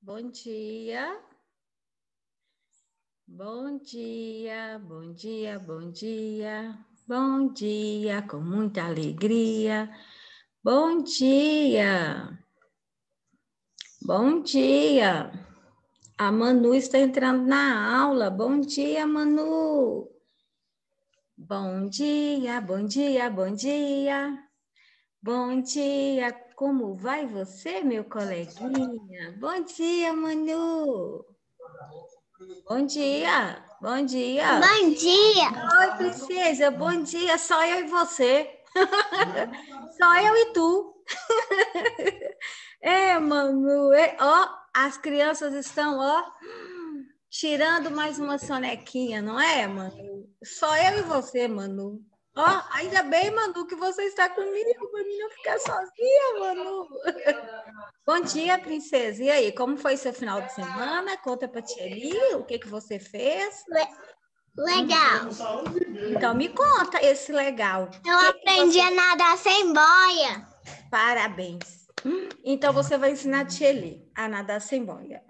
Bom dia. Bom dia, bom dia, bom dia. Bom dia, com muita alegria. Bom dia. Bom dia. A Manu está entrando na aula. Bom dia, Manu. Bom dia, bom dia, bom dia. Bom dia, como vai você, meu coleguinha? Bom dia, Manu. Bom dia, bom dia. Bom dia. Oi, princesa, bom dia. Só eu e você. Só eu e tu. Manu, ó, as crianças estão, ó, tirando mais uma sonequinha, não é, Manu? Só eu e você, Manu. Ó, ainda bem, Manu, que você está comigo, para mim não ficar sozinha, Manu. Bom dia, princesa. E aí, como foi seu final de semana? Conta para tia Eli o que você fez. Legal. Então, me conta esse legal. Eu aprendi a nadar sem boia. Parabéns. Então, você vai ensinar a tia Eli a nadar sem boia.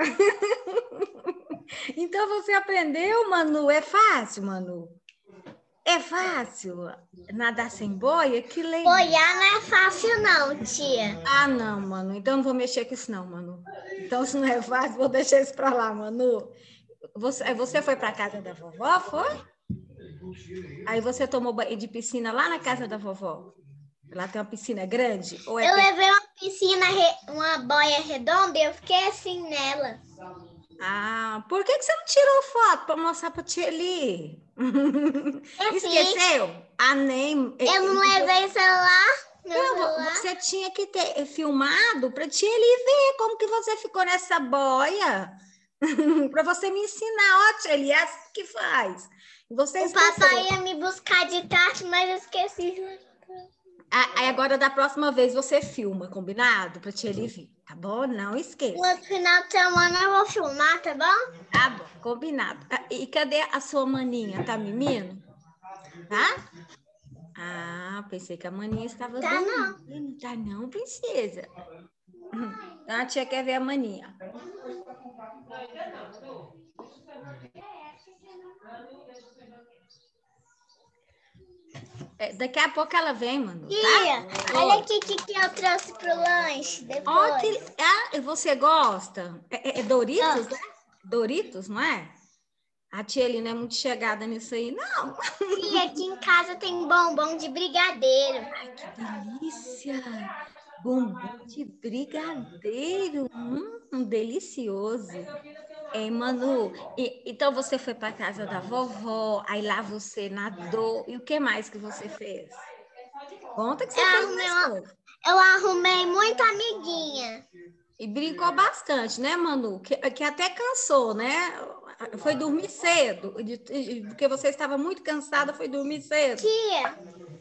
Então, você aprendeu, Manu? É fácil, Manu? É fácil nadar sem boia? Que legal. Boiar não é fácil não, tia. Ah, não, Manu. Então, não vou mexer com isso não, Manu. Então, se não é fácil, vou deixar isso para lá, Manu. Você foi para a casa da vovó, foi? Aí você tomou banho de piscina lá na casa da vovó? Lá tem uma piscina grande? Ou Eu levei uma piscina, uma boia redonda e eu fiquei assim nela. Ah, por que você não tirou foto para mostrar para tia Eli? Esqueceu? Ah, nem... Eu não levei celular. Não, você tinha que ter filmado para tia Eli ver como que você ficou nessa boia. Para você me ensinar, ó, tia Eli, é assim que faz. Você O papai ia me buscar de tarde, mas eu esqueci. Aí agora, da próxima vez, você filma, combinado? Para tia Eli ver, tá bom? Não esqueça. No final de semana eu vou filmar, tá bom? Tá bom, combinado. E cadê a sua maninha? Tá mimindo? Tá? Ah, pensei que a maninha estava dormindo. Tá não, princesa. A tia quer ver a maninha. Daqui a pouco ela vem, mano. Tia, Tá? olha aqui o que eu trouxe pro lanche depois. Ó, você gosta? É Doritos, né? Doritos, não é? A tia Eli não é muito chegada nisso aí, não. Tia, aqui em casa tem bombom de brigadeiro. Ai, que delícia! Bombom de brigadeiro. Delicioso. Manu, então você foi para casa da vovó, aí lá você nadou. E o que mais que você fez? Conta que você fez mais coisa. Eu arrumei muita amiguinha. E brincou bastante, né, Manu? Que até cansou, né? Foi dormir cedo, porque você estava muito cansada, foi dormir cedo. Tia,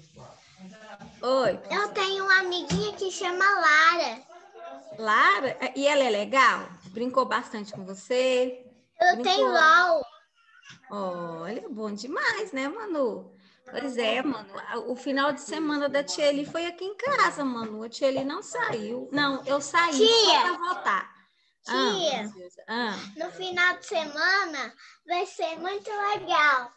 Oi. eu tenho uma amiguinha que chama Lara. Lara, e ela é legal? Brincou bastante com você? Eu tenho LOL. Olha, bom demais, né, Manu? Pois é, Manu. O final de semana da tia Eli foi aqui em casa, Manu. A tia Eli não saiu. Não, eu saí só para voltar. Tia, Ah. no final de semana vai ser muito legal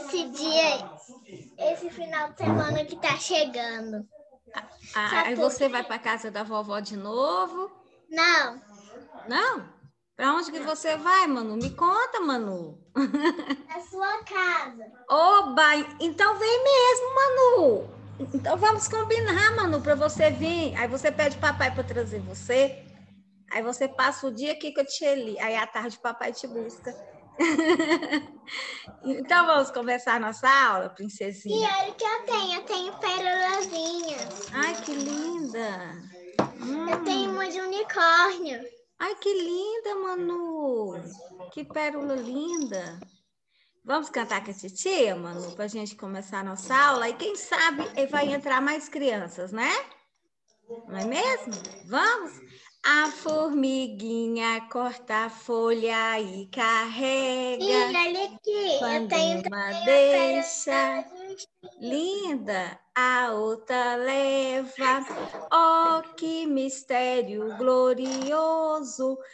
esse final de semana que tá chegando. Aí você vai para casa da vovó de novo? Não. Não? Para onde que você vai, Manu? Me conta, Manu. Na sua casa. Oba, então vem mesmo, Manu. Então vamos combinar, Manu, para você vir. Aí você pede papai para trazer você. Aí você passa o dia aqui com a tia Eli. Aí à tarde o papai te busca. Então vamos começar a nossa aula, princesinha? E olha o que eu tenho. Eu tenho pérolazinhas. Ai, que linda. Eu tenho uma de unicórnio. Ai, que linda, Manu. Que pérola linda. Vamos cantar com a titia, Manu, para a gente começar a nossa aula? E quem sabe vai entrar mais crianças, né? Não é mesmo? Vamos? A formiguinha corta a folha e carrega. E olha aqui, Quando eu tenho uma também deixa linda, a outra leva. Oh, que mistério glorioso!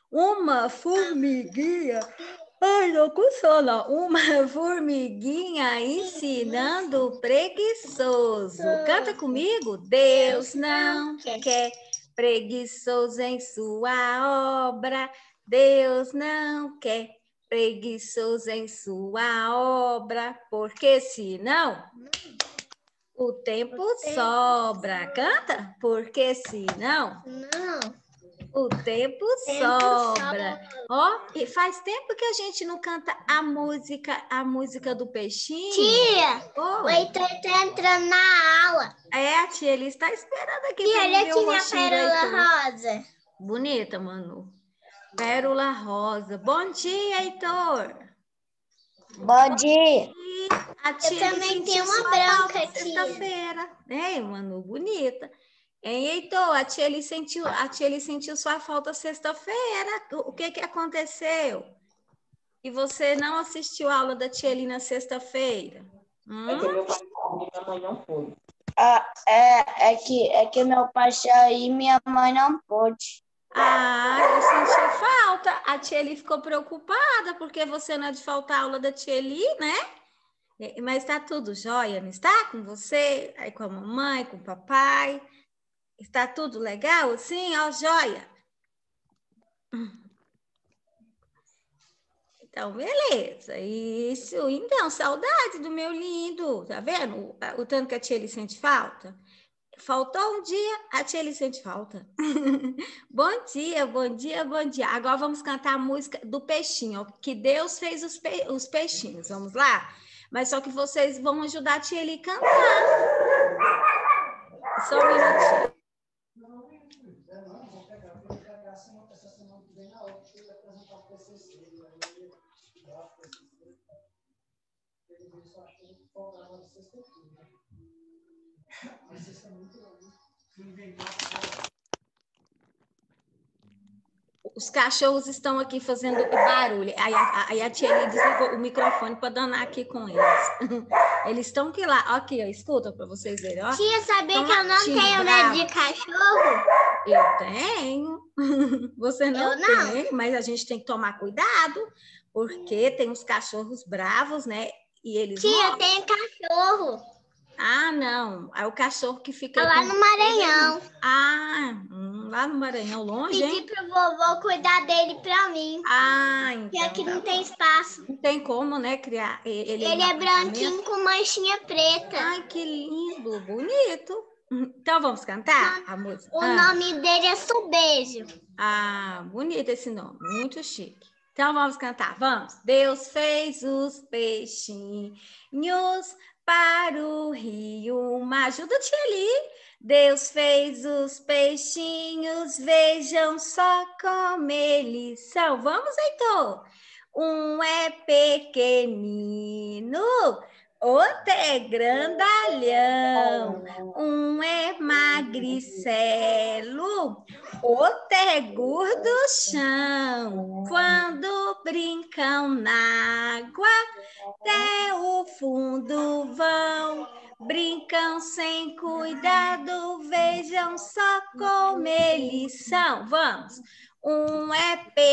Uma formiguinha. Ai, não com sono. Uma formiguinha ensinando o preguiçoso. Canta comigo. Deus não quer preguiçoso em sua obra. Deus não quer preguiçoso em sua obra, porque senão o tempo sobra. Canta? Porque senão o tempo sobra. Ó, e faz tempo que a gente não canta a música do peixinho. Tia, Oh, o Heitor tá entrando na aula. a tia, ele está esperando aqui Tia, para olha ver aqui o minha rostinho do pérola Heitor. rosa. Bonita, Manu. Pérola rosa. Bom dia, Heitor. Bom dia. A tia Eu também sentiu tenho uma sua branca, falta tia. sexta-feira. Hein, Manu? Bonita. Hein, Heitor? A tia ele sentiu sua falta sexta-feira. O que que aconteceu? E você não assistiu a aula da tia Eli na sexta-feira? É que meu pai e minha mãe não foi. É que meu pai saiu e minha mãe não pôde. Ah, eu senti falta. A tia Eli ficou preocupada porque você não é de faltar a aula da tia Eli, né? Mas está tudo jóia, não está? Com você, aí com a mamãe, com o papai. Está tudo legal? Sim, ó, jóia. Então, beleza. Isso. Então, saudade do meu lindo. Tá vendo? O tanto que a tia Eli sente falta? Faltou um dia, a tia Eli sente falta. Bom dia, bom dia, bom dia. Agora vamos cantar a música do peixinho, ó, que Deus fez os peixinhos. Vamos lá? Mas só que vocês vão ajudar a tia Eli a cantar. Só um minutinho. Os cachorros estão aqui fazendo barulho. Aí a tia Eli desligou o microfone para danar aqui com eles. Eles estão aqui lá. Aqui, ó, escuta para vocês verem. Ó. Tia, sabia Tão que eu não latindo, tenho medo bravos. de cachorro? Eu tenho. Você não, Eu não. tem, mas a gente tem que tomar cuidado, porque tem uns cachorros bravos, né? E eles Tia, eu mordem. tenho cachorro. Ah, não. É o cachorro que fica Lá no Maranhão. lá no Maranhão, longe, Pedi hein? pro vovô cuidar dele pra mim. Ah, Porque então. aqui não Tá tem bom. espaço. Não tem como, né, criar ele aí Ele no é apartamento. branquinho com manchinha preta. Ai, que lindo, bonito. Então vamos cantar a música? O nome dele é Subejo. Bonito esse nome, muito chique. Então vamos cantar, vamos. Deus fez os peixinhos para o rio mar. Ajuda a tia ali. Deus fez os peixinhos, vejam só como eles são. Vamos, Heitor. Um é pequenino, outro é grandalhão. Um é magricelo, outro é gorduchão. Quando brincam na água, até o fundo vão. Brincam sem cuidado, vejam só como eles são. Vamos. Um é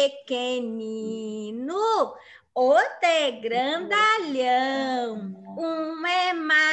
pequenino, outro é grandalhão. Um é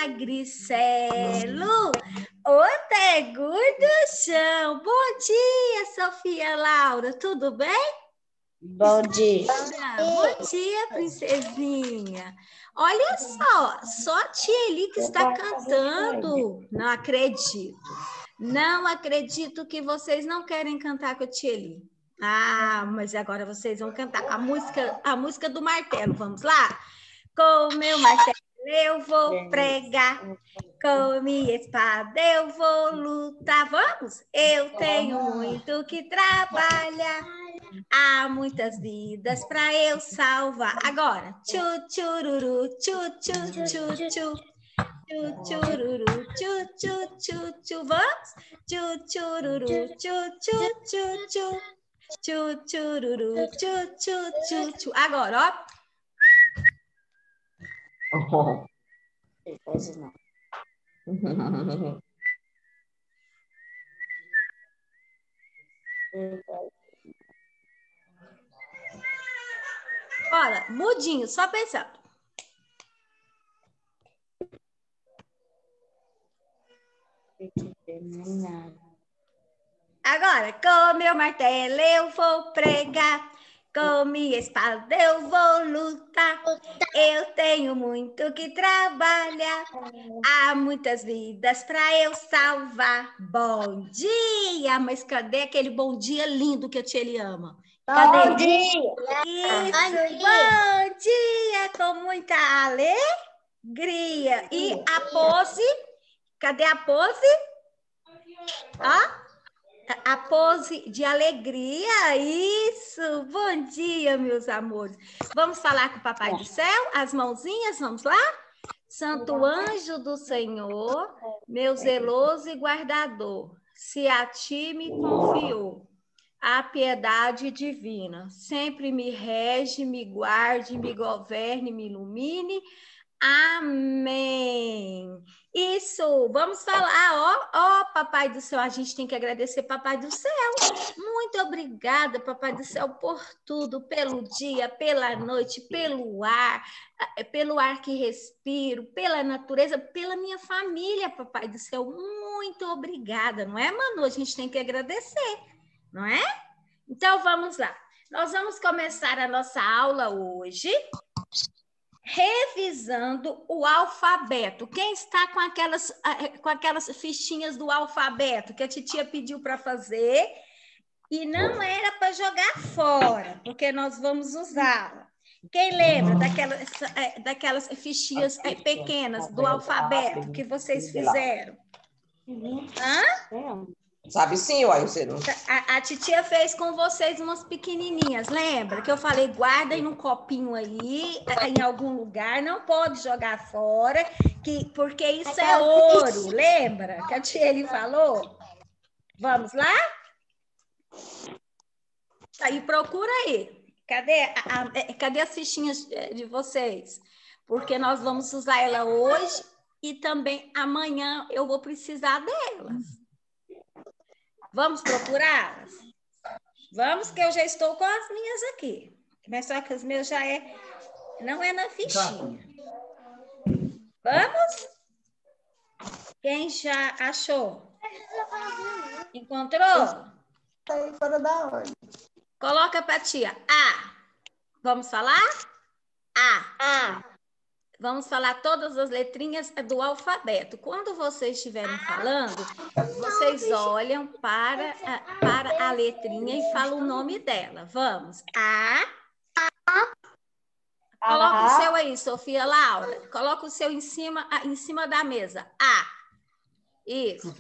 magricelo, outro é gorduchão. Bom dia, Sofia Laura, tudo bem? Bom dia. Bom dia, princesinha. Olha só a tia Eli que está cantando. Não acredito. Não acredito que vocês não querem cantar com a tia Eli. Mas agora vocês vão cantar a música do martelo. Vamos lá? Com o meu martelo eu vou pregar, com minha espada eu vou lutar. Vamos? Eu tenho muito que trabalhar. Há muitas vidas para eu salvar. Agora, tchu tchururu, tchu tchu tchu tchu. Tchu tchururu, tchu tchu tchu tchu. Vamos? Tchu tchururu, tchu tchu tchu tchu. Tchu tchururu, tchu tchu tchu tchu. Agora, ó. Não. Olha, mudinho, só pensando. Agora, com meu martelo eu vou pregar, com minha espada eu vou lutar. Eu tenho muito que trabalhar, há muitas vidas para eu salvar. Bom dia! Mas cadê aquele bom dia lindo que a tia ele ama? Cadê? Bom dia. Isso! Bom dia. Bom dia! Com muita alegria. E a pose? Cadê a pose? Ó. A pose de alegria, isso! Bom dia, meus amores. Vamos falar com o Papai do Céu? As mãozinhas, vamos lá? Santo anjo do Senhor, meu zeloso e guardador, se a ti me confiou a piedade divina, sempre me rege, me guarde, me governe, me ilumine. Amém. Isso, vamos falar, ó, Papai do Céu, a gente tem que agradecer, Papai do Céu. Muito obrigada, Papai do Céu, por tudo, pelo dia, pela noite, pelo ar que respiro, pela natureza, pela minha família, Papai do Céu. Muito obrigada, não é, Manu? A gente tem que agradecer, não é? Então, vamos lá. Nós vamos começar a nossa aula hoje revisando o alfabeto. Quem está com aquelas fichinhas do alfabeto que a titia pediu para fazer e não era para jogar fora, porque nós vamos usá-la. Quem lembra daquelas fichinhas pequenas do alfabeto que vocês fizeram? Hã? Sabe sim, uai, você não. A titia fez com vocês umas pequenininhas, lembra? Que eu falei, guardem num copinho aí, em algum lugar, não pode jogar fora, porque isso é ouro, lembra? Que a tia ele falou? Vamos lá? Aí, procura aí. Cadê as fichinhas de vocês? Porque nós vamos usar ela hoje e também amanhã eu vou precisar delas. Vamos procurá-las? Vamos, que eu já estou com as minhas aqui. Mas só que as minhas já não é na fichinha. Vamos? Quem já achou? Encontrou? Está fora da ordem. Coloca para tia. A. Vamos falar? A. Vamos falar todas as letrinhas do alfabeto. Quando vocês estiverem falando, vocês olham para a letrinha e falam o nome dela. Vamos. A. Coloca o seu aí, Sofia Laura. Coloca o seu em cima da mesa. A. Isso.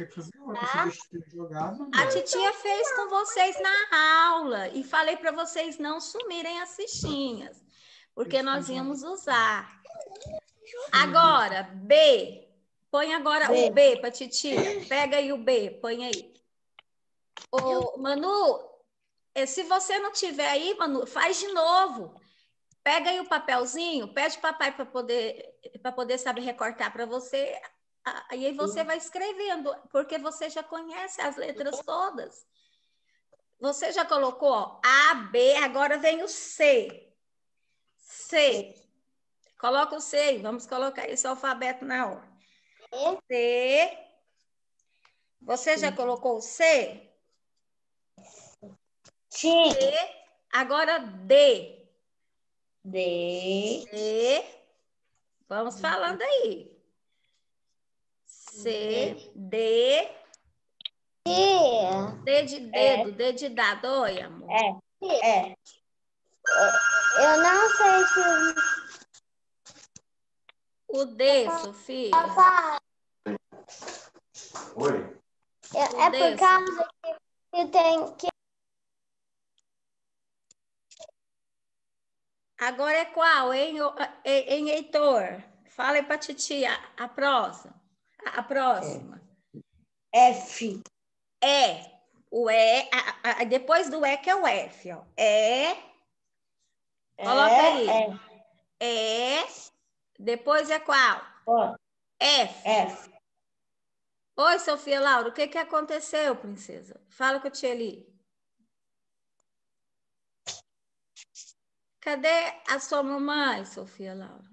A titia fez com vocês na aula e falei para vocês não sumirem as fichinhas, porque nós íamos usar. Agora, B. Põe agora o B para titia. Pega aí o B, põe aí. Ô, Manu, se você não tiver aí, Manu, faz de novo. Pega aí o papelzinho, pede papai para poder saber recortar para você. E aí você vai escrevendo, porque você já conhece as letras todas. Você já colocou ó, A, B, agora vem o C. C. Coloca o C aí, vamos colocar esse alfabeto na ordem. C. Você já colocou o C? Sim. C. Agora D. D. C. Vamos falando aí. C, D. D de dedo, D de dado. Oi, amor. Eu não sei se... O D, Sofia. Papai, Oi. é por causa que tem que... Agora é qual, hein, Heitor? Fala aí pra titia a próxima. A próxima. F. O E, depois do E que é o F, ó. Coloca aí. Depois é qual? F. Oi, Sofia Laura, o que aconteceu, princesa? Fala com a tia ali. Cadê a sua mamãe, Sofia Laura?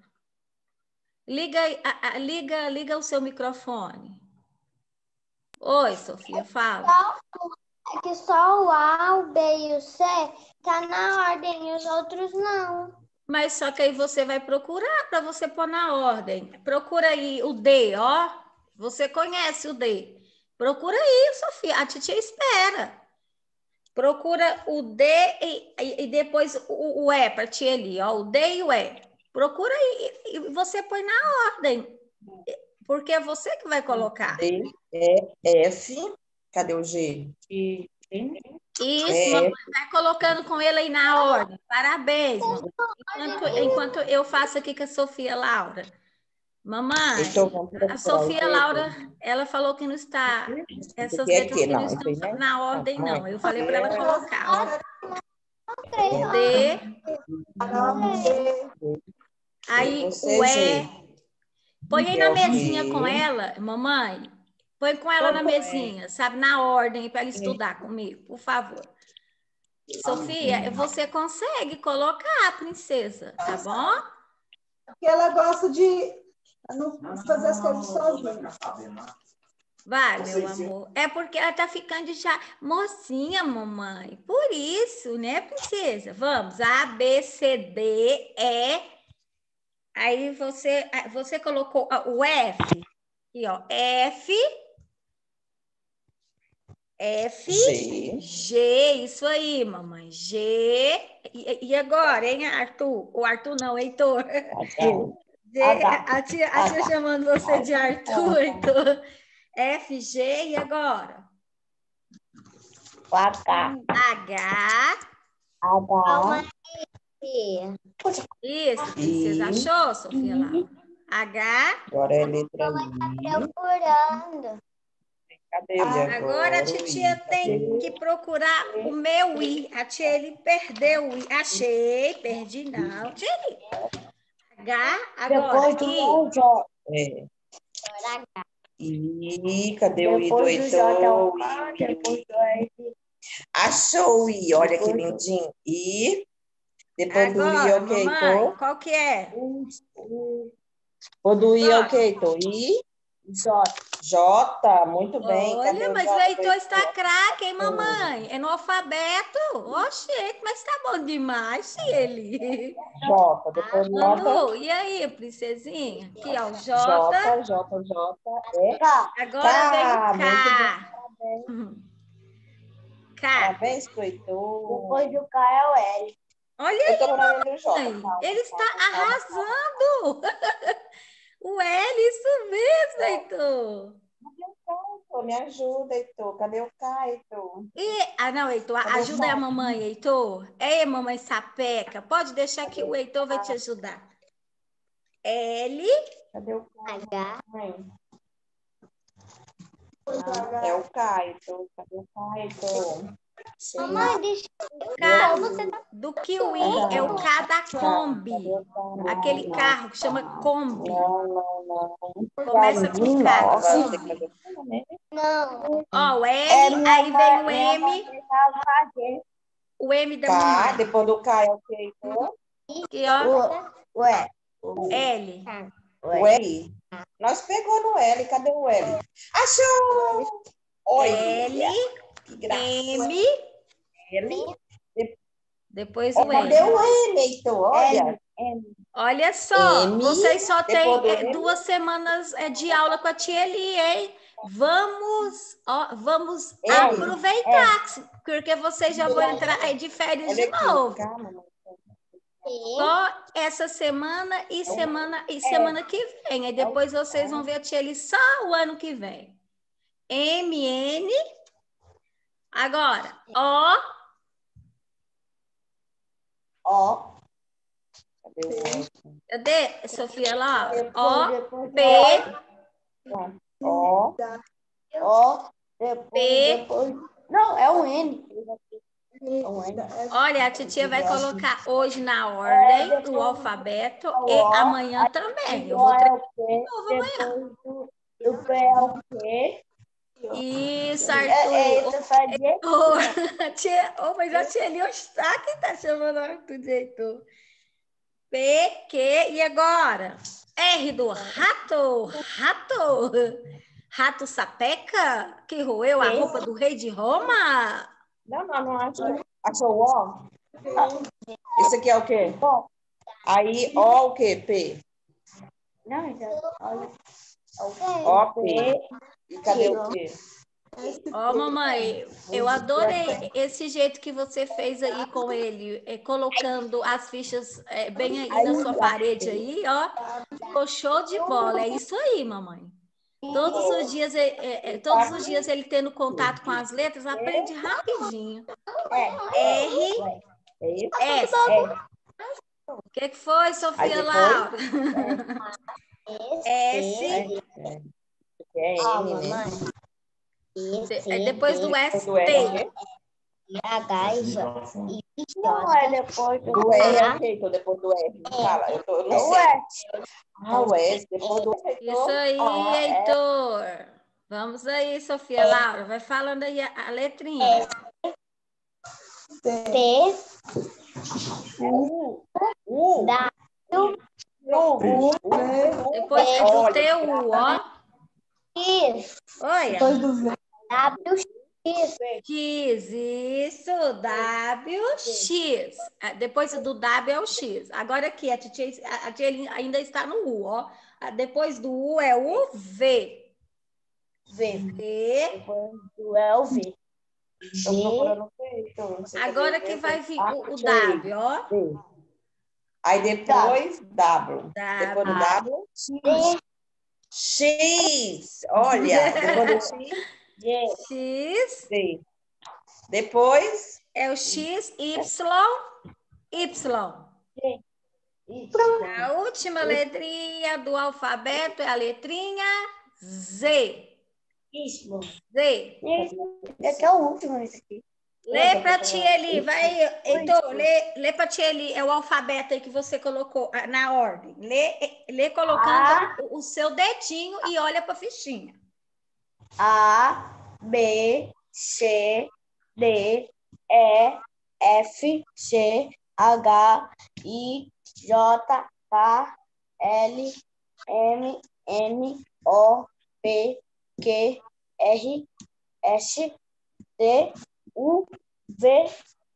Liga o seu microfone. Oi, Sofia, fala. É que só o A, o B e o C tá na ordem e os outros não. Mas só que aí você vai procurar para você pôr na ordem. Procura aí o D, ó. Você conhece o D. Procura aí, Sofia. A titia espera. Procura o D e depois o E para ti ali, ó. O D e o E. Procura aí e você põe na ordem. Porque é você que vai colocar. D, E, F. Cadê o G? Isso, mamãe, vai colocando com ele aí na ordem. Parabéns, mamãe. Enquanto eu faço aqui com a Sofia Laura. Mamãe, Então, vamos a Sofia Laura, ela falou que não está, essas letras que não estão na ordem, não. Eu falei para ela colocar, ó. D, aí o E. Põe aí na mesinha com ela, mamãe. Põe com ela na mesinha, sabe? Na ordem, para ela estudar comigo, por favor. Sofia, você consegue colocar, princesa, tá bom? Porque ela gosta de fazer as coisas sozinha. Vai, meu amor. É porque ela tá ficando já mocinha, mamãe. Por isso, né, princesa? Vamos, A, B, C, D, E. Aí você colocou o F. Aqui, ó. F, G, isso aí, mamãe. G. E agora, hein, Arthur? O Arthur não, Heitor. G, a tia chamando você de Arthur, Heitor. F, G, e agora? H. Isso, princesa. Achou, Sofia Laura? H. Agora é a letra I. Procurando. Cadê Agora a titia tem que procurar o meu I. A tia ele perdeu o I. Achei, perdi não. Tia, H, agora I. I, cadê o I do Heitor? Achou o I, olha que lindinho. I, depois do I, Agora, ok, mamãe, qual que é? O do I, ok, Heitor. I, J, muito bem. Cadê Olha, o mas J o do Heitor está Heitor? craque, hein, mamãe? É no alfabeto? Oxê, mas tá bom demais, ele. J, depois J. Manu, e aí, princesinha? Aqui, ó, o J. E. Agora vem o Muito K. bem, K. parabéns pro Heitor. Depois do K é o L. Olha Eu tô na linha do J. aí, ele está arrasando. O L, isso mesmo, Heitor. Me ajuda, Heitor. Cadê o K, Heitor? Não, Heitor, ajuda a mamãe, Heitor. Ei, mamãe sapeca, pode deixar que o Heitor vai te ajudar. L. Cadê o K? H. É o K, Heitor. Cadê o K, Heitor? Mamãe, deixa K você do Kiwi é o K da Kombi. Aquele carro que chama Kombi. Não. Começa com K. Kombi. não. Ó, o L, aí vem o M. O M da K, mamãe. depois do K é o K, Heitor. Aqui, ó. Ué. L. O L. Nós pegou no L. Cadê o L? Achou! Oi. L, Que graça. M. L. Depois o Cadê M. o M, Heitor? Olha. Olha só, M, vocês só depois do têm M. 2 semanas de aula com a tia Eli, hein? Vamos aproveitar, porque vocês já vão entrar aí de férias de Olha aqui, novo. calma. Só essa semana e semana que vem. Aí depois vocês vão ver a tia Eli só o ano que vem. MN. Agora, Ó. Cadê o O? cadê, Sofia, lá? Depois P. Ó. O. P. Depois. Não, é o N. Olha, a titia vai colocar hoje na ordem o alfabeto e amanhã também. Eu vou treinar de novo amanhã. Do P é o Q. Isso, É Arthur. isso, fazer. Mas a tia Eli Eustáquio está chamando o Arthur de Heitor. P, Q, e agora? R do rato. Rato. Rato sapeca, que roeu a roupa do rei de Roma. Não acho. Achou o O? Esse aqui é o quê? Aí, O o quê? P. Não, então, olha. O, P. E cadê o quê? Ó, mamãe, eu adorei esse jeito que você fez aí com ele, colocando as fichas bem aí na sua parede aí, ó. Ficou show de bola. É isso aí, mamãe. Todos os dias ele tendo contato com as letras, aprende rapidinho. R, É isso? S. O que foi, Aí Sofia depois? Laura? S. É N, né? Depois do S, Do R T. é o quê? H, I, J. Não é depois Do R é o quê? Então, depois do R. Fala, eu não sei. O S, depois do S. Isso aí, Heitor. Vamos aí, Sofia Laura. Vai falando aí a letrinha. T, U. W, Depois do TU, ó. X. Olha. Depois do V. W, X. X, isso, W, X. Depois do W é o X. Agora aqui, a tia ainda está no U, ó. Depois do U é o V. V. V. Depois do é o V. Tô procurando o P, então. Agora que vai vir o W, ó. V. Aí depois W. Depois do W, X. Olha, depois do X, X. Z. Depois, É o X, Y, Y. A última letrinha do alfabeto é a letrinha Z. Isso. Z. Esse é o último, esse aqui. Lê pra tia Eli, vai, Heitor, lê pra tia Eli, é o alfabeto aí que você colocou na ordem. Lê colocando o seu dedinho e olha pra fichinha. A, B, C, D, E, F, G, H, I, J, K, L, M, N, O, P, Q, R, S, T, U, V,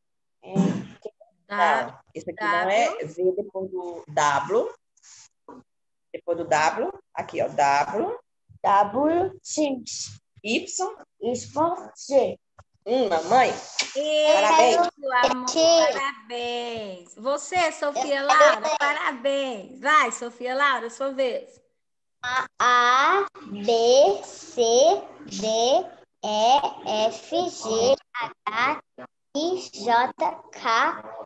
Tá? esse aqui não é V depois do W. Depois do W, aqui, ó, W, W, X, Y, Y, Z. mamãe. Parabéns, Parabéns. amor, parabéns. Você, Sofia Laura, parabéns. Vai, Sofia Laura, sua vez. A, B, C, D, E, F, G, H, I, J, K,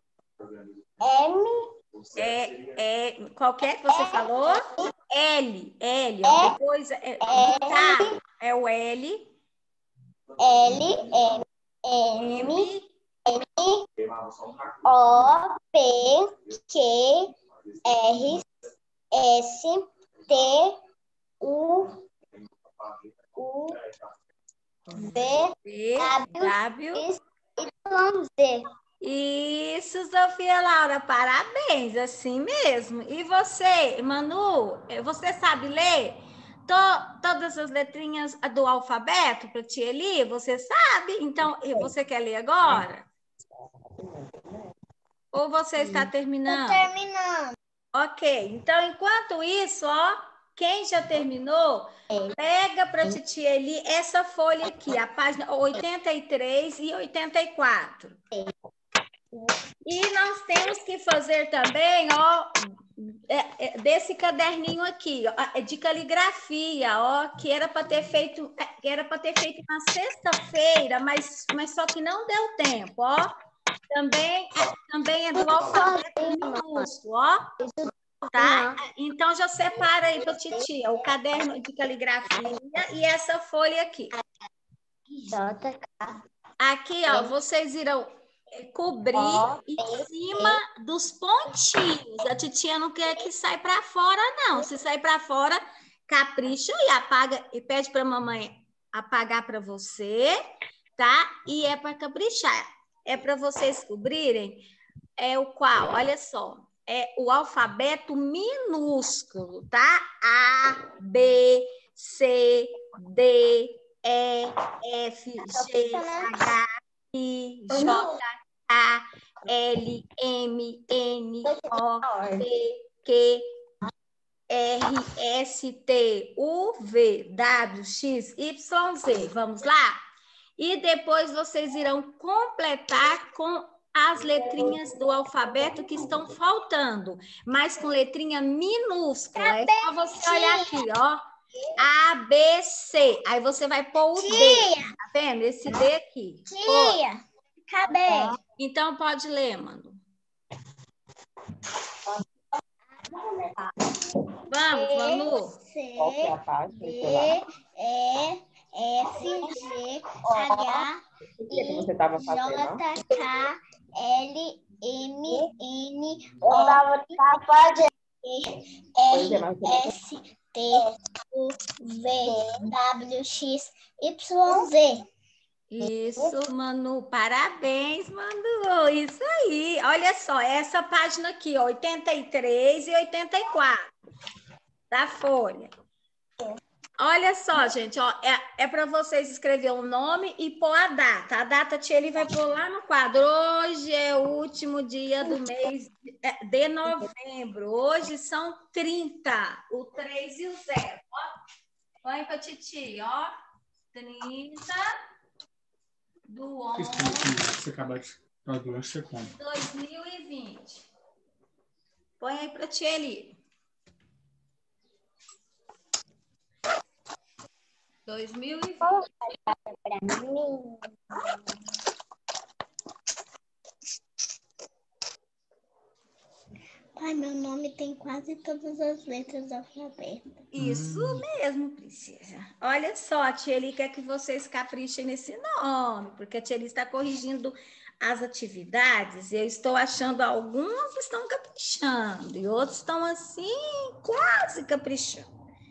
M, Qualquer que você falou? L, ó. Depois é o L. L, M, O, P, Q, R, S, T, U, V, W. Y, Z. Isso, Sofia Laura, parabéns, assim mesmo. E você, Manu, você sabe ler todas as letrinhas do alfabeto para tia Eli? Você sabe? Então, você quer ler agora? Ou você está terminando? Terminando. Ok, então, enquanto isso, ó, quem já terminou, pega para a titia Eli essa folha aqui, a página 83 e 84. E nós temos que fazer também, ó, desse caderninho aqui, ó, de caligrafia, ó, que era para ter feito na sexta-feira, mas só que não deu tempo, ó. Também é do alfabeto minúsculo, ó. Tá? Então já separa aí para titia o caderno de caligrafia e essa folha aqui. Aqui, ó, vocês irão cobrir em cima dos pontinhos. A titia não quer que saia para fora, não. Se sair para fora, capricha e apaga e pede para a mamãe apagar para você, tá? E é para caprichar. É para vocês descobrirem o qual, olha só, é o alfabeto minúsculo, tá? A, B, C, D, E, F, G, H, I, J, K, L, M, N, O, P, Q, R, S, T, U, V, W, X, Y, Z. Vamos lá? E depois vocês irão completar com as letrinhas do alfabeto que estão faltando, mas com letrinha minúscula. É só você olhar aqui, ó. A, B, C. Aí você vai pôr o D. Tá vendo? Esse D aqui. Tia, cadê? Então pode ler, Manu. Vamos, Manu. C, Qual que é a página? D, Sei lá. E, F, G, H, O que você estava fazendo? J, K, L, M, N, Eu tava fazendo. Pois é, R, mas S, T, U, V, W, X, Y, Z. Isso, Manu. Parabéns, Manu. Isso aí. Olha só, essa página aqui, ó, 83 e 84 da folha. Olha só, gente, ó, é para vocês escrever o nome e pôr a data. A data a tia Eli vai pôr lá no quadro. Hoje é o último dia do mês de novembro. Hoje são 30, o 3 e o 0. Ó, põe para Titi, ó. 30 do 11 Você acaba de fazer uma segunda. 2020. Põe aí para tia Eli. 2020. Pai, meu nome tem quase todas as letras do alfabeto. Isso mesmo, princesa. Olha só, a tia Eli quer que vocês caprichem nesse nome, porque a tia Eli está corrigindo as atividades. Eu estou achando alguns estão caprichando e outros estão assim, quase caprichando.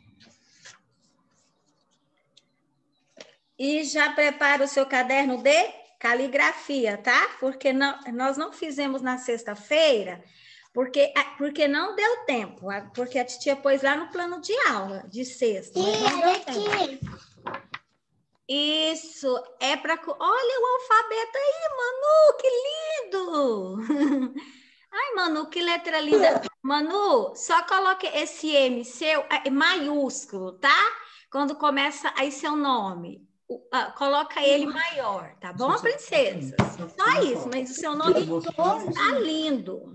E já prepara o seu caderno de caligrafia, tá? Porque nós não fizemos na sexta-feira, porque não deu tempo, porque a titia pôs lá no plano de aula de sexta. Mas não deu tempo. Isso, é para... Olha o alfabeto aí, Manu, que lindo! Ai, Manu, que letra linda. Manu, só coloque esse M seu maiúsculo, tá? Quando começa aí seu nome. Coloca ele maior, tá bom, princesa? Só isso, mas o seu nome tá lindo.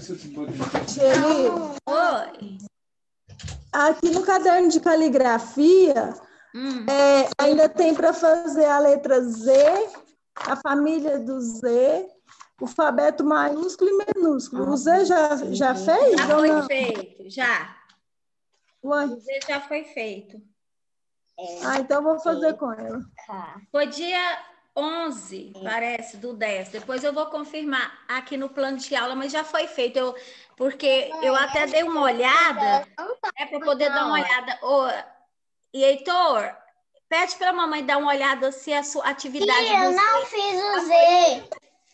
Tia Eli, Oi. aqui no caderno de caligrafia, ainda tem para fazer a letra Z, a família do Z, o alfabeto maiúsculo e minúsculo. O Z já fez? Já ou foi não? feito, já. Ué? O Z já foi feito. Então eu vou fazer com ela. Foi dia 11, parece, do 10. Depois eu vou confirmar aqui no plano de aula, mas já foi feito. Porque eu até dei uma olhada, para poder dar uma olhada. E Heitor, pede para a mamãe dar uma olhada se a sua atividade... Eu não fiz o Z.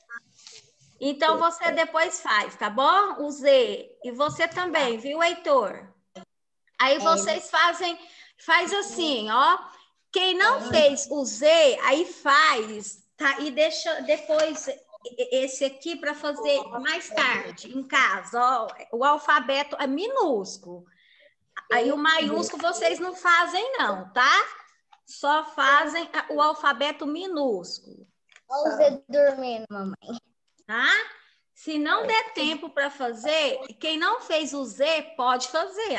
Então você depois faz, tá bom? O Z. E você também, viu, Heitor? Aí vocês faz assim, ó. Quem não fez o Z, aí faz, tá? E deixa depois esse aqui para fazer mais tarde, em casa, ó. O alfabeto é minúsculo. Aí o maiúsculo vocês não fazem, não, tá? Só fazem o alfabeto minúsculo. Olha o Z dormindo, mamãe. Tá? Se não der tempo para fazer, quem não fez o Z pode fazer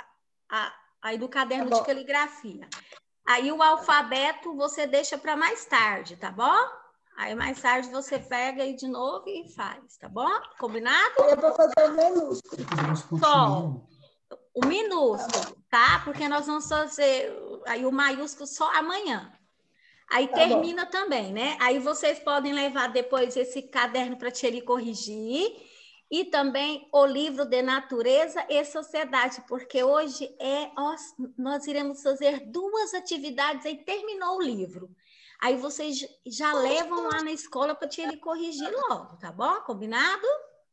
aí do caderno de caligrafia. Aí o alfabeto você deixa para mais tarde, tá bom? Aí mais tarde você pega aí de novo e faz, tá bom? Combinado? É para fazer o minúsculo. Só o minúsculo, tá? Porque nós vamos fazer aí o maiúsculo só amanhã. Aí termina também, né? Aí vocês podem levar depois esse caderno para a tia Eli corrigir e também o livro de Natureza e Sociedade, porque hoje nós iremos fazer 2 atividades, aí terminou o livro. Aí vocês já levam lá na escola para ele corrigir logo, tá bom? Combinado?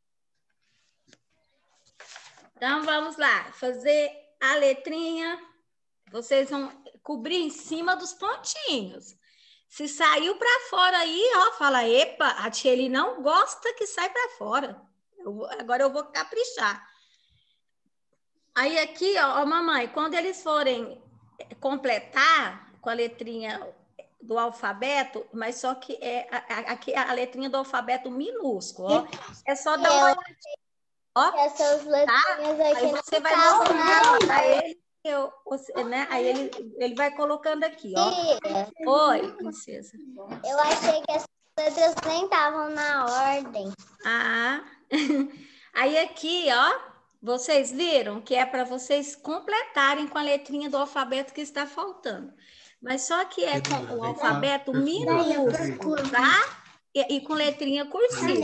Então, vamos lá, fazer a letrinha. Vocês vão cobrir em cima dos pontinhos. Se saiu para fora aí, ó, fala, epa, a tia Eli não gosta que sai para fora. Agora eu vou caprichar. Aí aqui, ó, mamãe, quando eles forem completar com a letrinha do alfabeto, mas só que aqui a letrinha do alfabeto minúsculo, ó, é só dar uma olhada. Ó, essas letrinhas aqui aí você vai mostrando para ele, né? Aí ele vai colocando aqui, ó. Oi, princesa. Eu achei que essas letras nem estavam na ordem. Ah, aí aqui, ó, vocês viram que é para vocês completarem com a letrinha do alfabeto que está faltando. Mas só que é com o alfabeto minúsculo, tá? E com letrinha cursiva.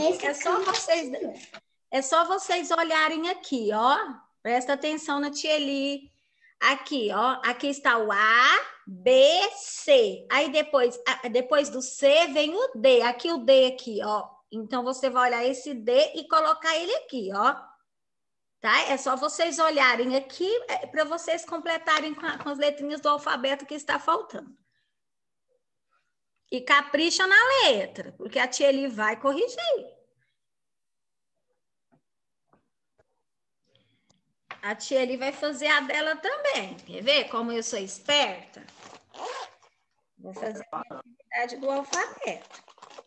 É só vocês olharem aqui, ó. Presta atenção na tia Eli. Aqui, ó. Aqui está o A, B, C. Aí depois do C vem o D. Aqui o D aqui, ó. Então você vai olhar esse D e colocar ele aqui, ó. Tá? É só vocês olharem aqui para vocês completarem com as letrinhas do alfabeto que está faltando. E capricha na letra, porque a tia Eli vai corrigir. A tia Eli vai fazer a dela também. Quer ver como eu sou esperta? Vou fazer a atividade do alfabeto.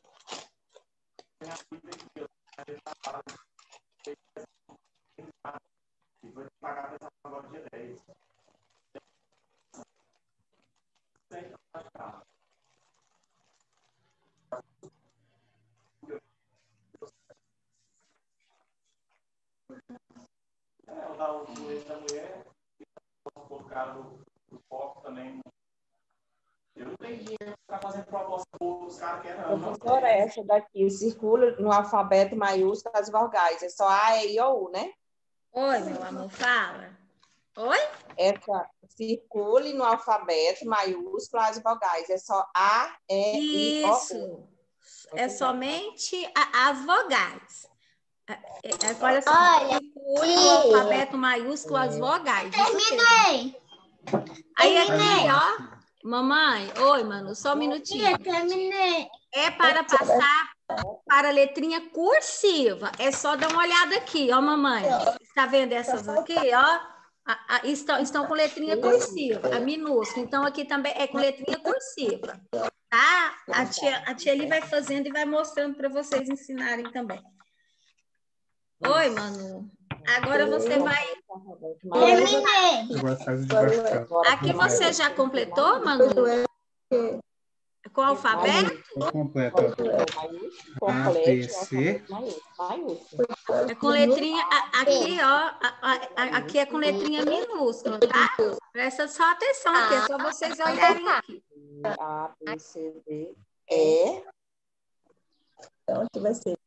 Professora, essa daqui circula no alfabeto maiúsculo as vogais. É só A, E, I, O, U, né? Oi, meu amor, fala. Oi? Essa circule no alfabeto maiúsculo as vogais. É só A, E, I, O, U. Isso. É somente as vogais. Olha só, circule no alfabeto maiúsculo as vogais. Terminei. Aí aqui, ó. Mamãe, oi, mano, só um minutinho. Terminei. É para passar para a letrinha cursiva. É só dar uma olhada aqui, ó, mamãe. Está vendo essas aqui, ó? Estão com letrinha cursiva, a minúscula. Então, aqui também é com letrinha cursiva, tá? A tia ali vai fazendo e vai mostrando para vocês ensinarem também. Oi, Manu. Agora você vai... Terminei. Agora faz o de baixo de casa. Aqui você já completou, Manu? Com o alfabeto? Completo. A, B, C. É com letrinha... Aqui, ó. Aqui é com letrinha minúscula, tá? Presta só atenção aqui. É só vocês olharem aqui. A, B, C, D, E. Então, aqui vai ser...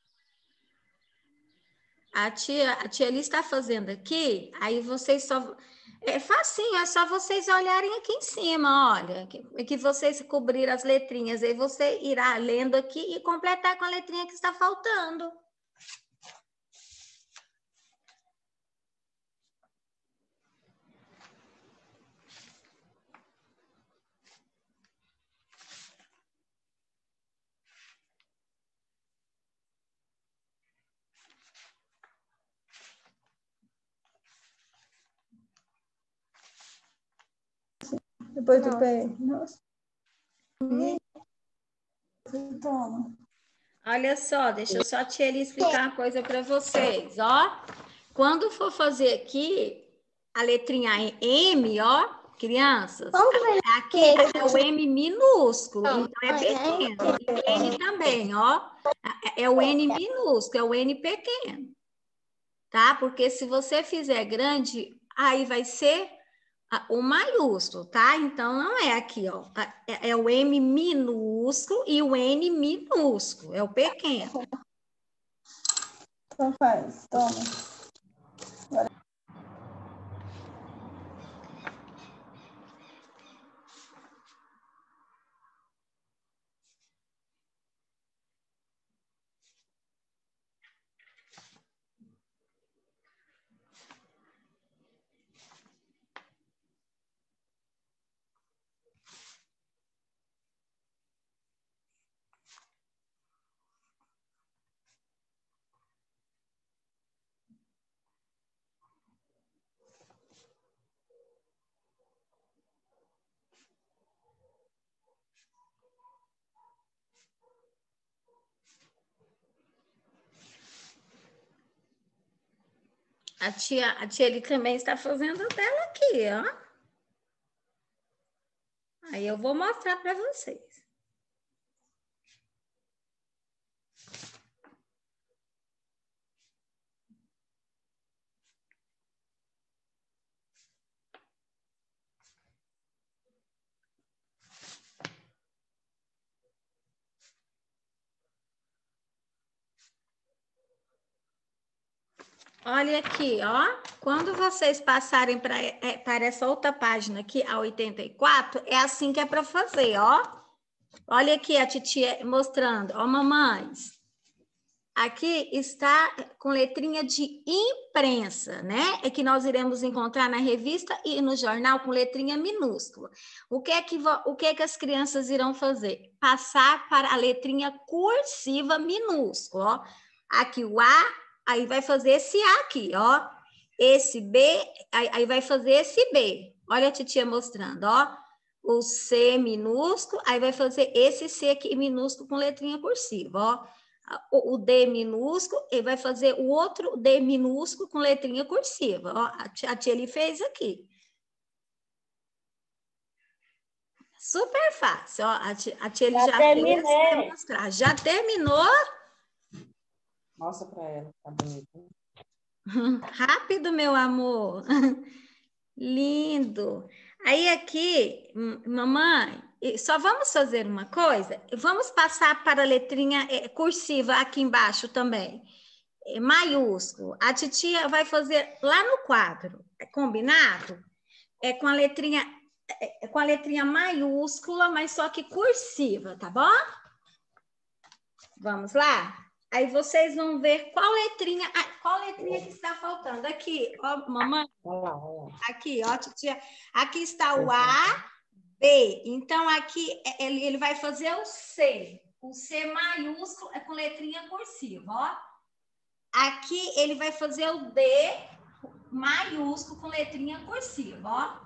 A tia ali está fazendo aqui, aí vocês só... É facinho, é só vocês olharem aqui em cima, olha, que vocês cobriram as letrinhas, aí você irá lendo aqui e completar com a letrinha que está faltando. Depois do pé. Nossa. Toma. Olha só, deixa eu só a tia Eli explicar uma coisa para vocês, ó. Quando for fazer aqui a letrinha M, ó, crianças, aqui é o M minúsculo, então é pequeno. E o N também, ó, é o N minúsculo, é o N pequeno, tá? Porque se você fizer grande, aí vai ser o maiúsculo, tá? Então, não é aqui, ó. É o M minúsculo e o N minúsculo, é o pequeno. Então faz, toma. A tia ele também está fazendo a dela aqui, ó. Aí eu vou mostrar para vocês. Olha aqui, ó. Quando vocês passarem para essa outra página aqui, a 84, é assim que é para fazer, ó. Olha aqui a titia mostrando. Ó, mamães. Aqui está com letrinha de imprensa, né? É que nós iremos encontrar na revista e no jornal com letrinha minúscula. O que é que as crianças irão fazer? Passar para a letrinha cursiva minúscula, ó. Aqui o A, aí vai fazer esse A aqui, ó. Esse B, aí vai fazer esse B. Olha a titia mostrando, ó. O C minúsculo, aí vai fazer esse C aqui minúsculo com letrinha cursiva, ó. O D minúsculo, ele vai fazer o outro D minúsculo com letrinha cursiva. Ó, a tia ele fez aqui. Super fácil. Ó, a tia ele já fez para mostrar. Já terminou? Mostra para ela, tá bonito. Rápido, meu amor. Lindo. Aí aqui, mamãe, só vamos fazer uma coisa? Vamos passar para a letrinha cursiva aqui embaixo também. Maiúsculo. A titia vai fazer lá no quadro. Combinado? É com a letrinha maiúscula, mas só que cursiva, tá bom? Vamos lá? Aí vocês vão ver qual letrinha que está faltando. Aqui, ó, mamãe. Olha lá. Aqui, ó, titia. Aqui está o A, B. Então, aqui ele vai fazer o C. O C maiúsculo é com letrinha cursiva, ó. Aqui ele vai fazer o D maiúsculo com letrinha cursiva, ó.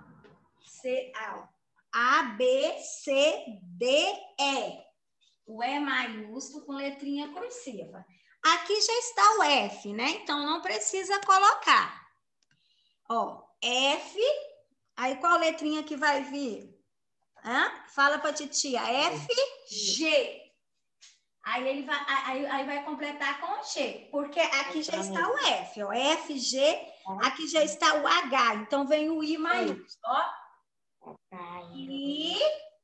A, B, C, D, E. O E maiúsculo com letrinha cursiva. Aqui já está o F, né? Então, não precisa colocar. Ó, F. Aí, qual letrinha que vai vir? Fala para a titia. F, G. Aí, aí vai completar com o G. Porque aqui já está o F. Ó, F, G. Aqui já está o H. Então, vem o I maiúsculo. Ó. I...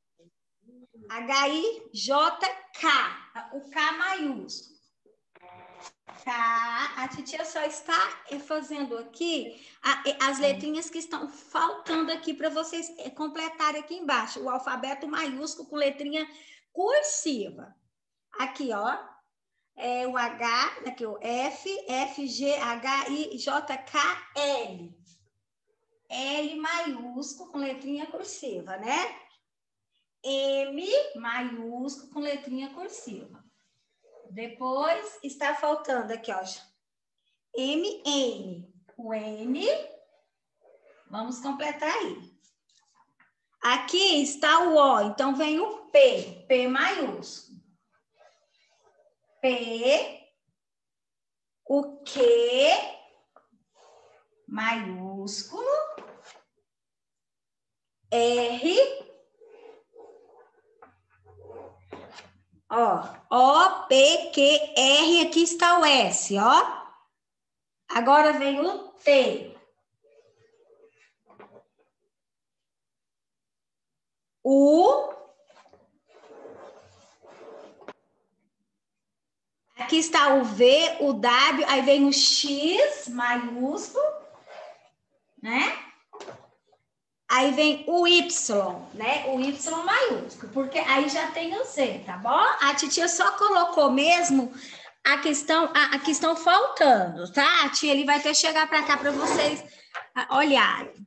H-I-J-K, o K maiúsculo. K, a titia só está fazendo aqui as letrinhas que estão faltando aqui para vocês completarem aqui embaixo. O alfabeto maiúsculo com letrinha cursiva. Aqui, ó, o H, aqui o F, F, G, H, I, J, K, L. L maiúsculo com letrinha cursiva, né? M maiúsculo com letrinha cursiva. Depois está faltando aqui, ó. M, N. O N. Vamos completar aí. Aqui está o O, então vem o P. P maiúsculo. P. O Q maiúsculo. R. Ó, O, P, Q, R, aqui está o S, ó. Agora vem o T. Aqui está o V, o W, aí vem o X maiúsculo, né? Aí vem o Y, né? O Y maiúsculo, porque aí já tem o Z, tá bom? A titia só colocou mesmo a que estão faltando, tá? A tia ele vai até chegar para cá para vocês olharem.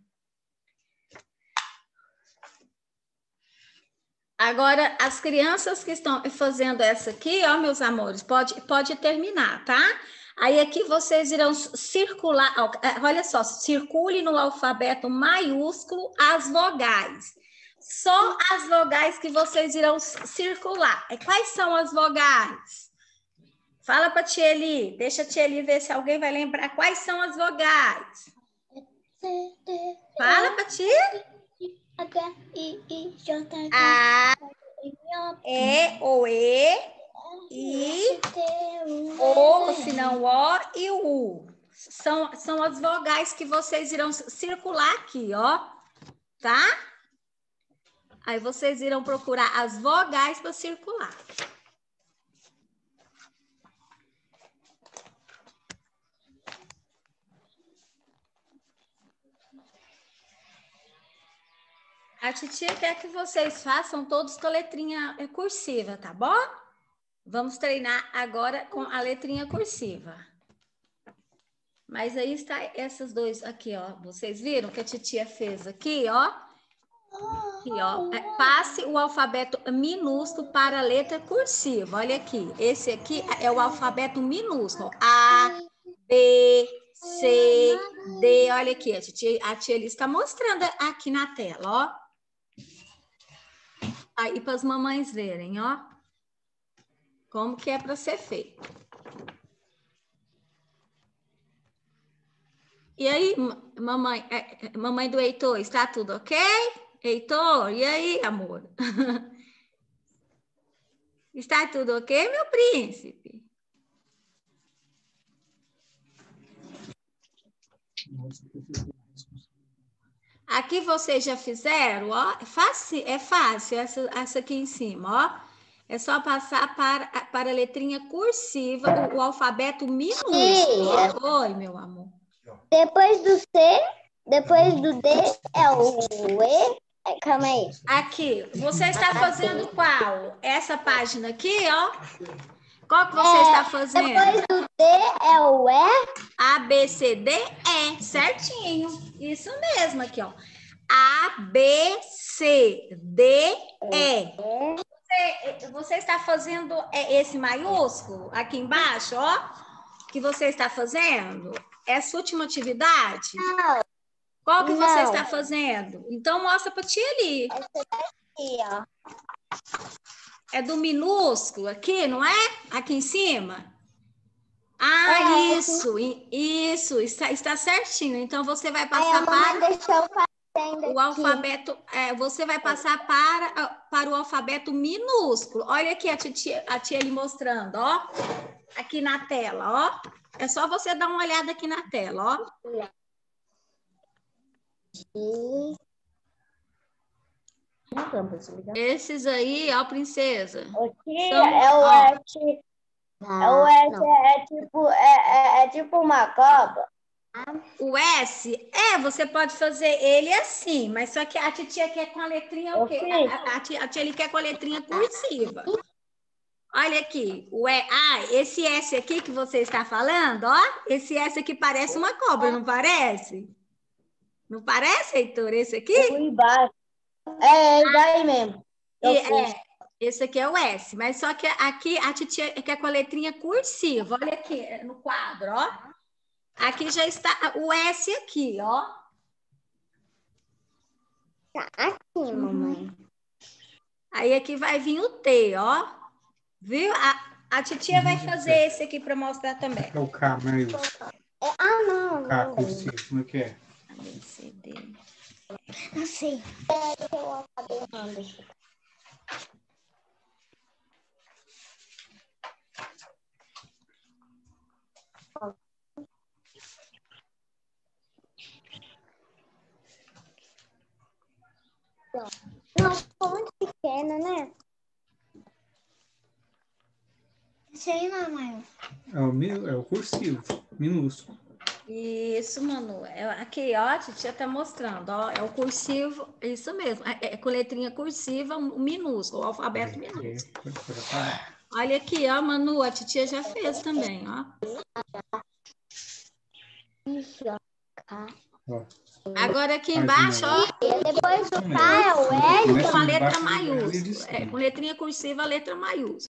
Agora, as crianças que estão fazendo essa aqui, ó, meus amores, pode terminar, tá? Aí aqui vocês irão circular, ó, olha só, circule no alfabeto maiúsculo as vogais. Só as vogais que vocês irão circular. E quais são as vogais? Fala para a tia Eli, deixa a tia Eli ver se alguém vai lembrar quais são as vogais. Fala para a tia. H, I, J, K, A, E, O, E, I, O, se não O e o U. São as vogais que vocês irão circular aqui, ó. Tá? Aí vocês irão procurar as vogais para circular. A titia quer que vocês façam todos com a letrinha cursiva, tá bom? Vamos treinar agora com a letrinha cursiva. Mas aí está essas dois aqui, ó. Vocês viram que a titia fez aqui, ó? Aqui, ó. Passe o alfabeto minúsculo para a letra cursiva. Olha aqui. Esse aqui é o alfabeto minúsculo. A, B, C, D. Olha aqui. A tia Elis está mostrando aqui na tela, ó. Aí para as mamães verem, ó. Como que é para ser feito. E aí, mamãe do Heitor, está tudo ok? Heitor, e aí, amor? Está tudo ok, meu príncipe? Aqui vocês já fizeram, ó. É fácil essa aqui em cima, ó. É só passar para a letrinha cursiva, o alfabeto minúsculo. Oi, meu amor. Depois do C, depois do D é o E. Calma aí. Aqui, você está fazendo qual? Essa página aqui, ó. Qual que você está fazendo? Depois do D é o E. A, B, C, D, E. Certinho. Isso mesmo aqui, ó. A, B, C, D, E. Você está fazendo esse maiúsculo aqui embaixo, ó? Que você está fazendo? Essa última atividade? Não. Qual que você está fazendo? Então, mostra para a tia ali. Essa daqui, ó. É do minúsculo aqui, não é? Aqui em cima? Ah, isso. Está certinho. Então, você vai passar o alfabeto. Você vai passar para o alfabeto minúsculo. Olha aqui a tia ali mostrando, ó. Aqui na tela, ó. É só você dar uma olhada aqui na tela, ó. Esses aí, ó, princesa. Aqui é o S. O S é tipo uma cobra. O S, você pode fazer ele assim, mas só que a titia quer com a letrinha o quê? A tia ele quer com a letrinha cursiva. Olha aqui, esse S aqui que você está falando, ó, esse S aqui parece uma cobra, não parece? Não parece, Heitor, esse aqui? Embaixo. É daí mesmo. Esse aqui é o S, mas só que aqui a titia quer com a letrinha cursiva. Olha aqui no quadro, ó. Aqui já está o S aqui, ó. Tá aqui, mamãe. Aí aqui vai vir o T, ó. Viu? A titia vai fazer esse aqui para mostrar também. É o K, não é isso? Não. K cursivo, como é que é? A, B, C, D. Não sei. Eu acabei errando. Nossa, ficou muito pequena, né? sei lá, mãe. É o cursivo, minúsculo. Isso, Manu. Aqui, ó, a titia tá mostrando, ó. É o cursivo, isso mesmo. É com letrinha cursiva minúsculo, o alfabeto minúsculo. Olha aqui, ó, Manu, a titia já fez também, ó. Agora aqui embaixo, ó. Depois do K é o L. Com a letra maiúscula. Com letrinha cursiva, a letra maiúscula.